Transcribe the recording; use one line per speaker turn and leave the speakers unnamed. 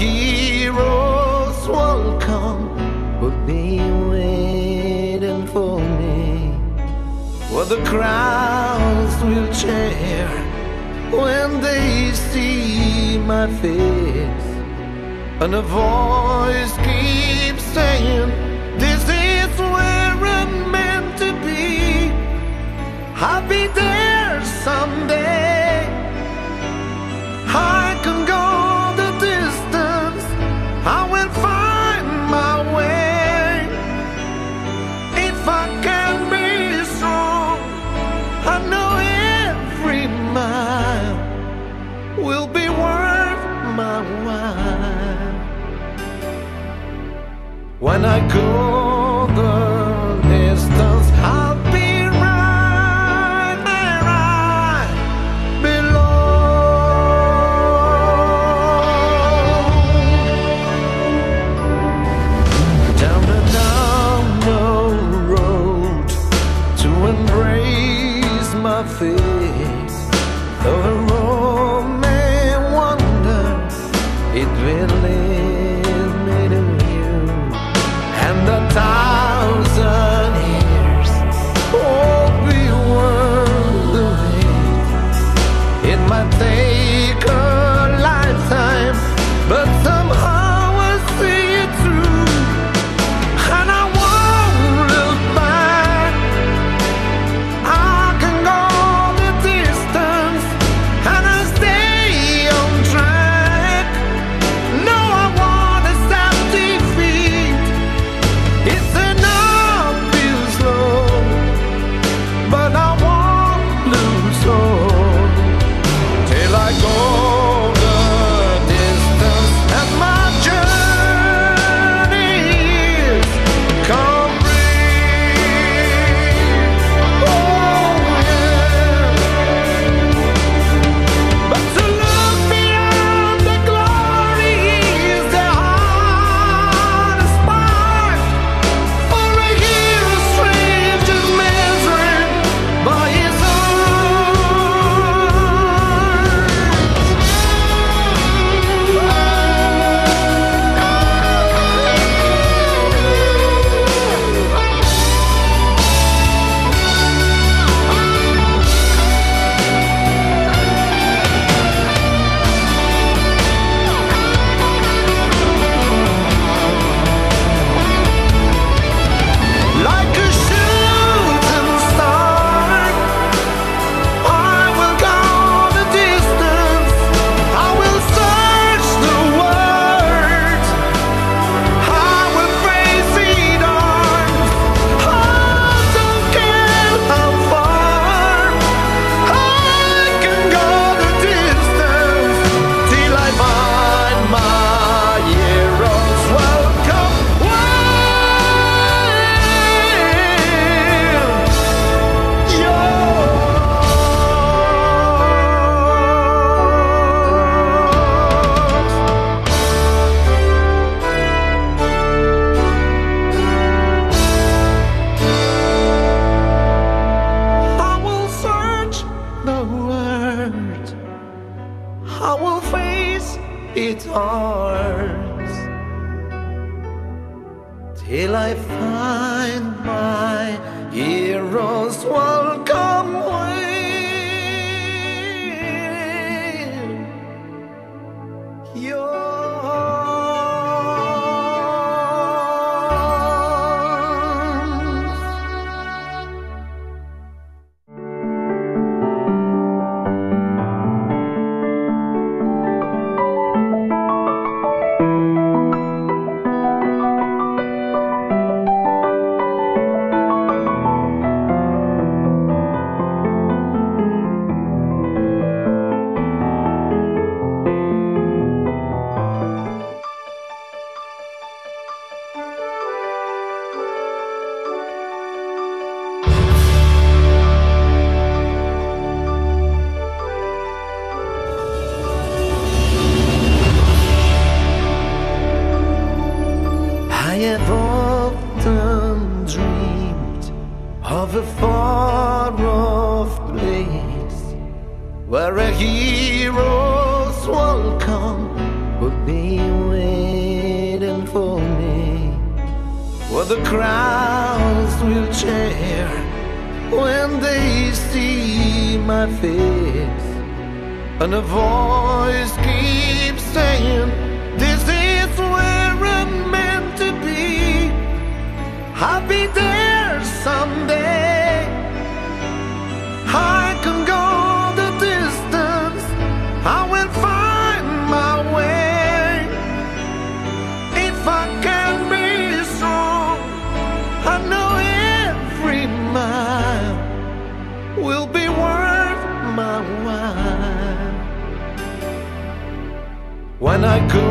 heroes welcome will be waiting for me, where the crowds will cheer when they see my face, and a voice keeps saying, this is where I'm meant to be. I'll be there someday. I can go the distance, I will find my way. If I can be strong, I know every mile will be worth my while. When I go the distance, I'll be right where I belong. Down the road to embrace my fate, though the road may wander, it will lead me to you. And 1,000 years won't be worth the wait. It might take a lifetime, but somehow I'll see it through. And I won't look back. I can go the distance, and I stay on track. No, I won't accept defeat. It's an obvious law, but I won't lose hope till I go the distance, and my journey is complete. Oh yeah, but to look beyond the glory is the hardest part. For a hero stranger's measuring by his like a shooting star. I will go the distance. I will search the world. I will face it on. I don't care how far. I can go the distance till I find my heroes welcome. I will search the world. I will face its arms till I find my heroes welcome way. I have often dreamed of a far-off place where a hero's welcome would be waiting. the crowds will cheer when they see my face, and a voice keeps saying, this is where I'm meant to be. I'll be there someday. I can go the distance, I will find my way. If I can be strong, I know every mile will be worth my while. When I go